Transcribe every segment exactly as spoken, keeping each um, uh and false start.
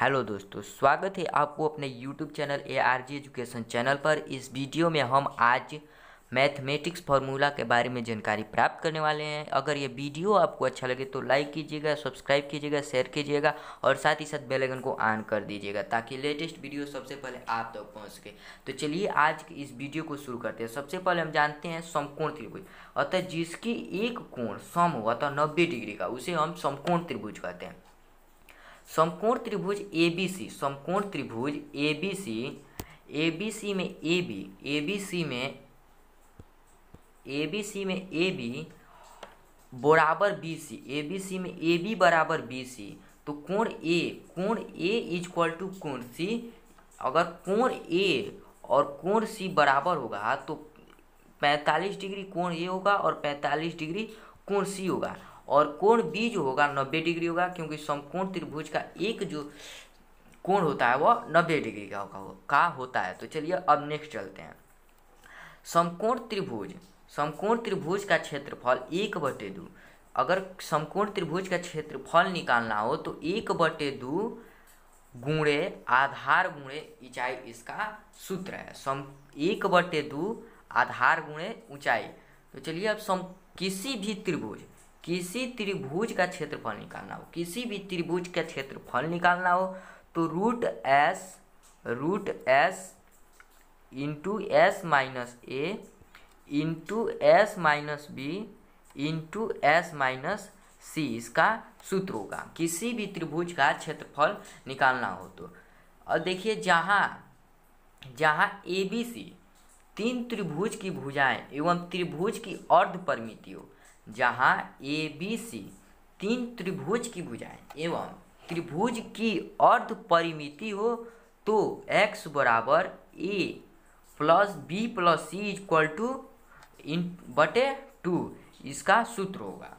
Hello दोस्तों, स्वागत है आपको अपने YouTube channel A R G education channel पर। इस वीडियो में हम आज मैथमेटिक्स फार्मूला के बारे में जानकारी प्राप्त करने वाले हैं। अगर ये वीडियो आपको अच्छा लगे तो लाइक कीजिएगा, सब्सक्राइब कीजिएगा, शेयर कीजिएगा और साथ ही साथ बेल आइकन को ऑन कर दीजिएगा ताकि लेटेस्ट वीडियो सबसे पहले आप तक पहुँच सके। तो चलिए आज की इस वीडियो को शुरू करते हैं। सबसे पहले हम जानते हैं समकोण त्रिभुज, अतः जिसकी एक कोण सम हो अतः नब्बे डिग्री का, उसे हम समकोण त्रिभुज कहते हैं। समकोण त्रिभुज ए बी सी, समकोण त्रिभुज ए B C, A B C में A B, A B C में ए बी सी में ए बी बराबर B C, A B C में ए बी बराबर बी सी, तो कोण ए, कोण ए इज इक्वल टू कोण सी। अगर कोण ए और कोण सी बराबर होगा तो पैंतालीस डिग्री कोण ए होगा और पैंतालीस डिग्री कोण सी होगा, और कोण बी जो होगा नब्बे डिग्री होगा, क्योंकि समकोण त्रिभुज का एक जो कोण होता है वह नब्बे डिग्री का होगा का होता है। तो चलिए अब नेक्स्ट चलते हैं। समकोण त्रिभुज, समकोण त्रिभुज का क्षेत्रफल एक बटे दो। अगर समकोण त्रिभुज का क्षेत्रफल निकालना हो तो एक बटे दो गुणे आधार गुणे ऊंचाई इसका सूत्र है। सम एक बटे दो आधार गुणे ऊंचाई। तो चलिए अब सम किसी भी त्रिभुज किसी त्रिभुज का क्षेत्रफल निकालना हो, किसी भी त्रिभुज का क्षेत्रफल निकालना हो तो root S root S into S minus A into S minus B into S minus C इसका सूत्र होगा, किसी भी त्रिभुज का क्षेत्रफल निकालना हो तो। और देखिए जहाँ जहाँ ए बी सी तीन त्रिभुज की भुजाएं एवं त्रिभुज की अर्ध परिमिति हो, जहाँ ए बी सी तीन त्रिभुज की भुजाएं एवं त्रिभुज की अर्ध परिमिति हो तो x बराबर A plus B plus C equal to इन बटे टू इसका सूत्र होगा।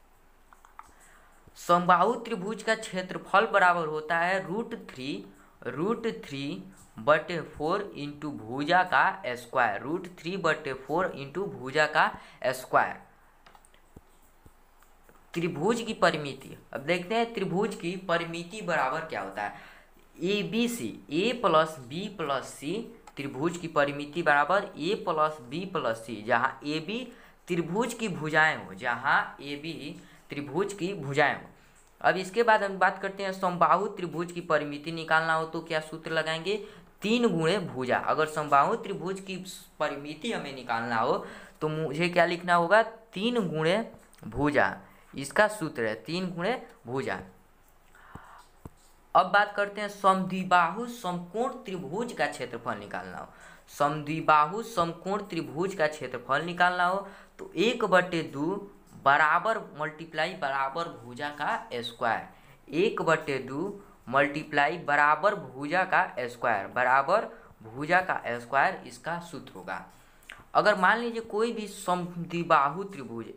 समबाहु त्रिभुज का क्षेत्रफल बराबर होता है रूट थ्री रूट थ्री बटे फोर इंटू भुजा का स्क्वायर, रूट थ्री बटे फोर इंटू भुजा का स्क्वायर। त्रिभुज की परिमिति, अब देखते हैं त्रिभुज की परिमिति बराबर क्या होता है। A B C, A plus B plus C, त्रिभुज की परिमिति बराबर A plus B plus C, जहाँ ए बी त्रिभुज की भुजाएं हो, जहाँ ए बी त्रिभुज की भुजाएं हो। अब इसके बाद हम बात करते हैं समबाहु त्रिभुज की परिमिति निकालना हो तो क्या सूत्र लगाएंगे, तीन गुणे भुजा। अगर समबाहु त्रिभुज की परिमिति हमें निकालना हो तो मुझे क्या लिखना होगा, तीन गुणे भुजा, इसका सूत्र है तीन गुणे भुजा। अब बात करते हैं समद्विबाहु समकोण त्रिभुज का क्षेत्रफल निकालना हो। समद्विबाहु समकोण त्रिभुज का क्षेत्रफल निकालना हो तो एक बटे दो बराबर मल्टीप्लाई बराबर भुजा का स्क्वायर, एक बटे दो मल्टीप्लाई बराबर भुजा का स्क्वायर बराबर भुजा का स्क्वायर इसका सूत्र होगा। अगर मान लीजिए कोई भी समद्विबाहु त्रिभुज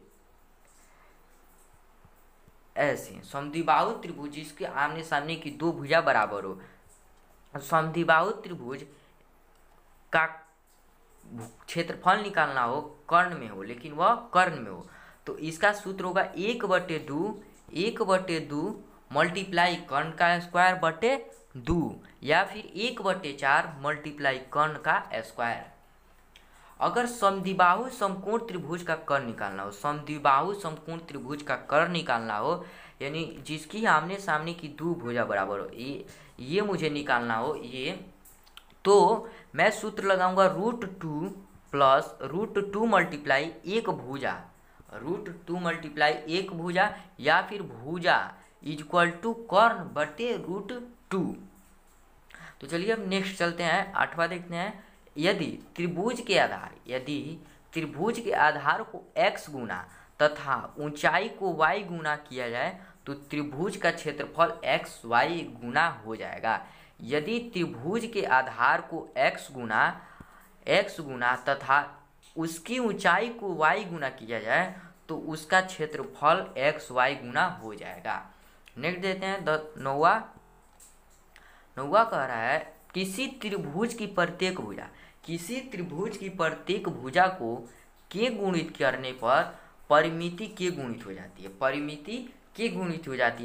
ऐसे समद्विबाहु त्रिभुज जिसके आमने सामने की दो भुजा बराबर हो, समद्विबाहु त्रिभुज का क्षेत्रफल निकालना हो कर्ण में हो, लेकिन वह कर्ण में हो तो इसका सूत्र होगा एक बटे दो एक बटे दो मल्टीप्लाई कर्ण का स्क्वायर बटे दो, या फिर एक बटे चार मल्टीप्लाई कर्ण का स्क्वायर। अगर समद्विबाहु समकोण त्रिभुज का कर्ण निकालना हो, समद्विबाहु समकोण त्रिभुज का कर्ण निकालना हो यानी जिसकी आमने सामने की दो भुजा बराबर हो, ये ये मुझे निकालना हो ये, तो मैं सूत्र लगाऊंगा root two plus root two multiply एक भुजा, रूट टू मल्टीप्लाई एक भुजा, या फिर भुजा इक्वल टू कर्ण बटे रूट टू। तो चलिए अब नेक्स्ट चलते हैं, आठवां देखते हैं। यदि त्रिभुज के आधार यदि त्रिभुज के आधार को x गुना तथा ऊंचाई को y गुना किया जाए तो त्रिभुज का क्षेत्रफल x y गुना हो जाएगा। यदि त्रिभुज के आधार को x गुना x गुना तथा उसकी ऊंचाई को y गुना किया जाए तो उसका क्षेत्रफल x y गुना हो जाएगा। नेक्स्ट देते हैं नौवा नौवा कह रहा है किसी त्रिभुज की प्रत्येक भुजा किसी त्रिभुज की प्रत्येक भुजा को के गुणित करने पर परिमिति के गुणित हो जाती है, परिमिति के गुणित हो जाती है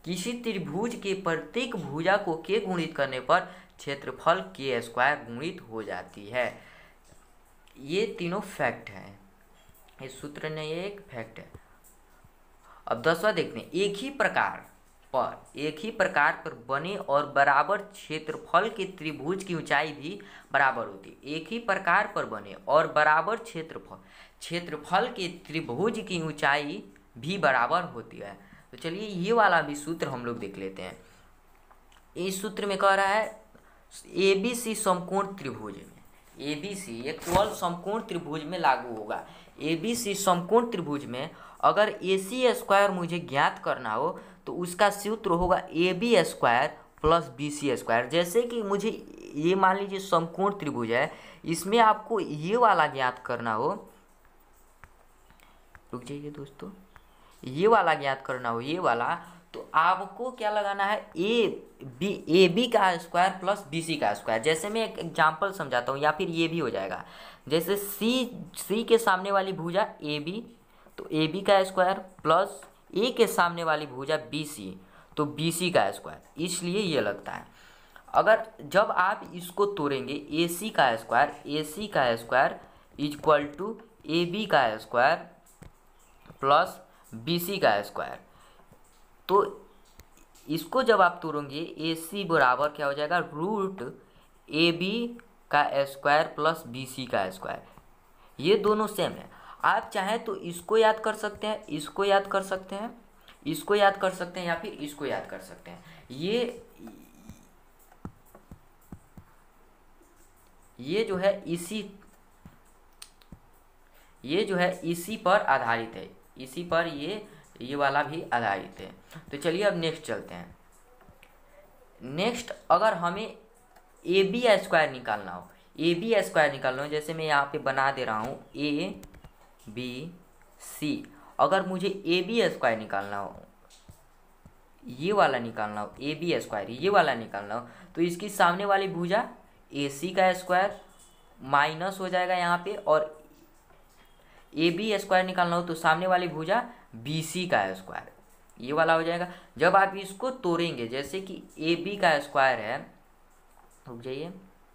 किसी त्रिभुज के प्रत्येक भुजा को के गुणित करने पर क्षेत्रफल के स्क्वायर गुणित हो जाती है। ये तीनों फैक्ट हैं, इस सूत्र ने ये एक फैक्ट है। अब दसवां देखते हैं, एक ही प्रकार पर एक ही प्रकार पर बने और बराबर क्षेत्रफल के त्रिभुज की ऊंचाई भी बराबर होती है। एक ही प्रकार पर बने और बराबर क्षेत्रफल क्षेत्रफल के त्रिभुज की ऊंचाई भी बराबर होती है। तो चलिए ये वाला भी सूत्र हम लोग देख लेते हैं। इस सूत्र में कह रहा है ए बी सी समकोण त्रिभुज में, ए बी सी ये केवल समकोण त्रिभुज में लागू होगा। ए बी सी समकोण त्रिभुज में अगर ए सी स्क्वायर मुझे ज्ञात करना हो तो उसका सूत्र होगा A B square plus B C square. जैसे कि मुझे ये मान लीजिए समकोण त्रिभुज है, इसमें आपको ये वाला ज्ञात करना हो, रुक जाइए दोस्तों, ये वाला ज्ञात करना हो, ये वाला, तो आपको क्या लगाना है, ए बी ए बी का स्क्वायर प्लस बी सी का स्क्वायर। जैसे मैं एक एग्जाम्पल समझाता हूँ, या फिर ये भी हो जाएगा। जैसे सी सी के सामने वाली भुजा ए बी, तो ए बी का स्क्वायर प्लस ए के सामने वाली भुजा बी सी, तो बी सी का स्क्वायर, इसलिए ये लगता है। अगर जब आप इसको तोड़ेंगे, ए सी का स्क्वायर ए सी का square equal to A B का स्क्वायर प्लस बी सी का स्क्वायर, तो इसको जब आप तोड़ेंगे ए सी बराबर क्या हो जाएगा, रूट ए बी का स्क्वायर प्लस बी सी का स्क्वायर। ये दोनों सेम है। आप चाहें तो इसको याद कर सकते हैं, इसको याद कर सकते हैं, इसको याद कर सकते हैं, या फिर इसको याद कर सकते हैं। ये ये जो है इसी ये जो है इसी पर आधारित है, इसी पर ये ये वाला भी आधारित है। तो चलिए अब नेक्स्ट चलते हैं। नेक्स्ट अगर हमें ए बी स्क्वायर निकालना हो, ए बी स्क्वायर निकालना हो, जैसे मैं यहाँ पे बना दे रहा हूँ ए बी सी। अगर मुझे ए बी स्क्वायर निकालना हो, ये वाला निकालना हो, ए बी स्क्वायर ये वाला निकालना हो, तो इसकी सामने वाली भुजा ए सी का स्क्वायर माइनस हो जाएगा यहाँ पे, और ए बी स्क्वायर निकालना हो तो सामने वाली भुजा बी सी का स्क्वायर, ये वाला हो जाएगा। जब आप इसको तोड़ेंगे, जैसे कि ए बी का स्क्वायर है, रुक जाइए,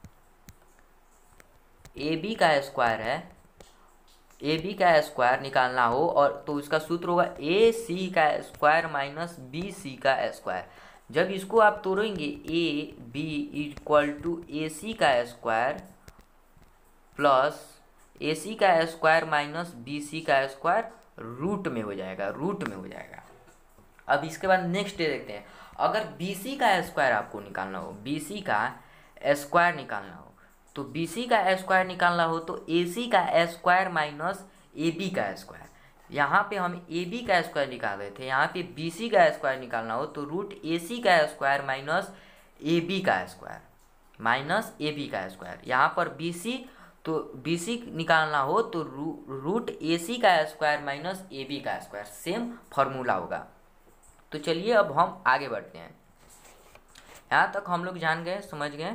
ए बी का स्क्वायर है, ए बी का स्क्वायर निकालना हो और तो उसका सूत्र होगा ए सी का स्क्वायर माइनस बी सी का स्क्वायर। जब इसको आप तोड़ेंगे, A B equal to A C का स्क्वायर प्लस ए सी का स्क्वायर माइनस बी सी का स्क्वायर रूट में हो जाएगा, रूट में हो जाएगा। अब इसके बाद नेक्स्ट देखते हैं, अगर बी सी का स्क्वायर आपको निकालना हो, बी सी का स्क्वायर निकालना हो, तो बी सी का स्क्वायर निकालना हो तो ए सी का स्क्वायर माइनस ए बी का स्क्वायर। यहाँ पे हम ए बी का स्क्वायर निकाल रहे थे, यहाँ पे बी सी का स्क्वायर निकालना हो तो रूट ए सी का स्क्वायर माइनस ए बी का स्क्वायर, माइनस ए बी का स्क्वायर। यहाँ पर बी सी, तो बी सी निकालना हो तो रू, रूट ए सी का स्क्वायर माइनस ए बी का स्क्वायर, सेम फार्मूला होगा। तो चलिए अब हम आगे बढ़ते हैं। यहाँ तक हम लोग जान गए, समझ गए।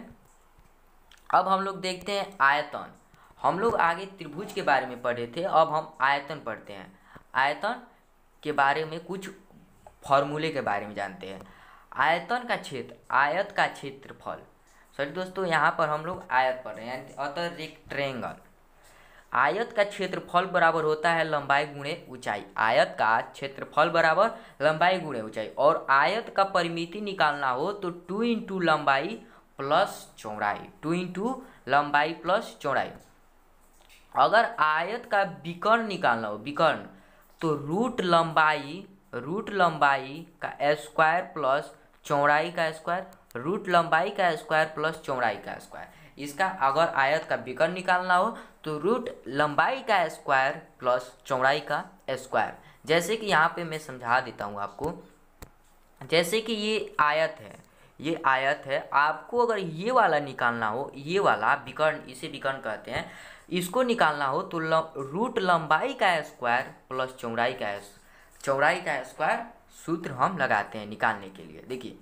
अब हम लोग देखते हैं आयतन। हम लोग आगे त्रिभुज के बारे में पढ़े थे, अब हम आयतन पढ़ते हैं। आयतन के बारे में कुछ फॉर्मूले के बारे में जानते हैं। आयतन का क्षेत्र, आयत का क्षेत्रफल, सॉरी दोस्तों यहाँ पर हम लोग आयत पढ़ रहे हैं, अतः रेक्टेंगल। आयत का क्षेत्रफल बराबर होता है लंबाई गुणे ऊंचाई। आयत का क्षेत्रफल बराबर लंबाई गुणे ऊंचाई। और आयत का परिमिति निकालना हो तो टू इंटू लंबाई प्लस चौड़ाई, टू इंटू लंबाई प्लस चौड़ाई। अगर आयत का विकर्ण निकालना हो, विकर्ण, तो रूट लंबाई रूट लंबाई का स्क्वायर प्लस चौड़ाई का स्क्वायर, रूट लंबाई का स्क्वायर प्लस चौड़ाई का स्क्वायर। इसका अगर आयत का विकर्ण निकालना हो तो रूट लंबाई का स्क्वायर प्लस चौड़ाई का स्क्वायर। जैसे कि यहाँ पे मैं समझा देता हूँ आपको। जैसे कि ये आयत है, ये आयत है, आपको अगर ये वाला निकालना हो, ये वाला विकर्ण, इसे विकर्ण कहते हैं, इसको निकालना हो तो रूट लंबाई का स्क्वायर प्लस चौड़ाई का चौड़ाई का स्क्वायर सूत्र हम लगाते हैं निकालने के लिए। देखिए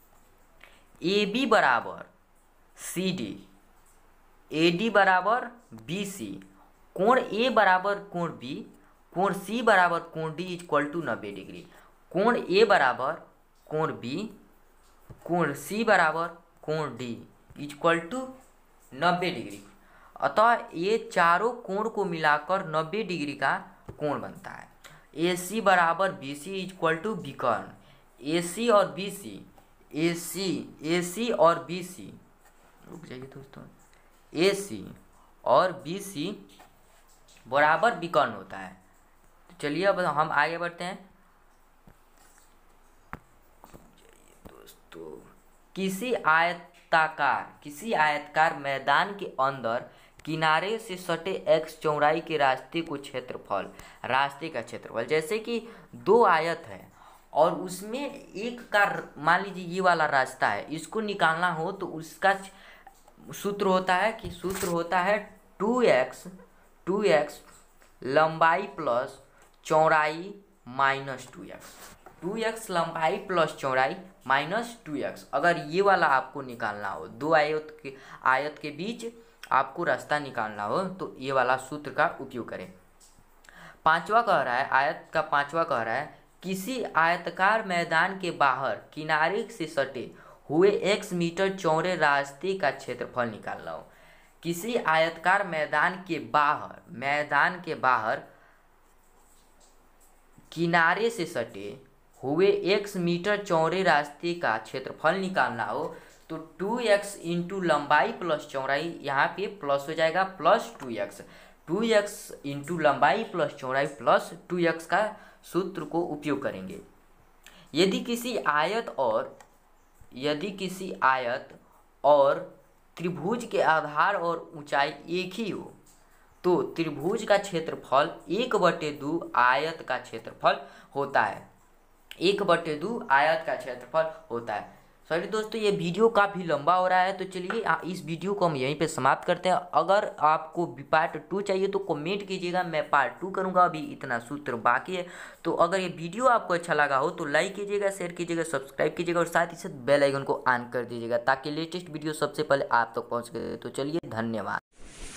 ए बी बराबर सी डी, ए डी बराबर बी सी, कोण ए बराबर कोण बी, कोण सी बराबर कोण डी इक्वल टू नब्बे डिग्री। कोण ए बराबर कोण बी, कोण सी बराबर कोण डी इक्वल टू नब्बे डिग्री। अतः ये चारों कोण को मिलाकर नब्बे डिग्री का कोण बनता है। ए सी बराबर बी सी इक्वल टू विकर्ण। ए सी और बी सी, ए सी ए सी और बी सी, रुक जाइए दोस्तों, ए सी और बी सी बराबर विकर्ण होता है। तो चलिए अब हम आगे बढ़ते हैं दोस्तों। किसी आयताकार किसी आयताकार मैदान के अंदर किनारे से सटे एक्स चौड़ाई के रास्ते को क्षेत्रफल, रास्ते का क्षेत्रफल, जैसे कि दो आयत है और उसमें एक का, मान लीजिए ये वाला रास्ता है, इसको निकालना हो तो उसका सूत्र होता है कि सूत्र होता है टू एक्स टू एक्स लंबाई प्लस चौड़ाई minus two X two X लंबाई प्लस चौड़ाई माइनस टू एक्स। अगर ये वाला आपको निकालना हो, दो आयत के आयत के बीच आपको रास्ता निकालना हो तो ये वाला सूत्र का उपयोग करें। पांचवा कह रहा है, आयत का पांचवा कह रहा है, किसी आयताकार मैदान के बाहर किनारे से सटे हुए एक्स मीटर चौड़े रास्ते का क्षेत्रफल निकालना हो। किसी आयताकार मैदान के बाहर मैदान के बाहर किनारे से सटे हुए एक्स मीटर चौड़े रास्ते का क्षेत्रफल निकालना हो तो टू एक्स इंटू लंबाई प्लस चौड़ाई, यहाँ पे प्लस हो जाएगा plus two X two X into लंबाई प्लस चौड़ाई प्लस टू एक्स का सूत्र को उपयोग करेंगे। यदि किसी आयत और यदि किसी आयत और त्रिभुज के आधार और ऊंचाई एक ही हो तो त्रिभुज का क्षेत्रफल एक बटे दो आयत का क्षेत्रफल होता है। एक बटे दो आयत का क्षेत्रफल होता है। सॉरी दोस्तों, ये वीडियो काफ़ी लंबा हो रहा है तो चलिए इस वीडियो को हम यहीं पे समाप्त करते हैं। अगर आपको पार्ट टू चाहिए तो कमेंट कीजिएगा, मैं पार्ट टू करूँगा। अभी इतना सूत्र बाकी है। तो अगर ये वीडियो आपको अच्छा लगा हो तो लाइक कीजिएगा, शेयर कीजिएगा, सब्सक्राइब कीजिएगा और साथ ही साथ बेल आइकन को ऑन कर दीजिएगा ताकि लेटेस्ट वीडियो सबसे पहले आप तक पहुँच गए। तो चलिए, धन्यवाद।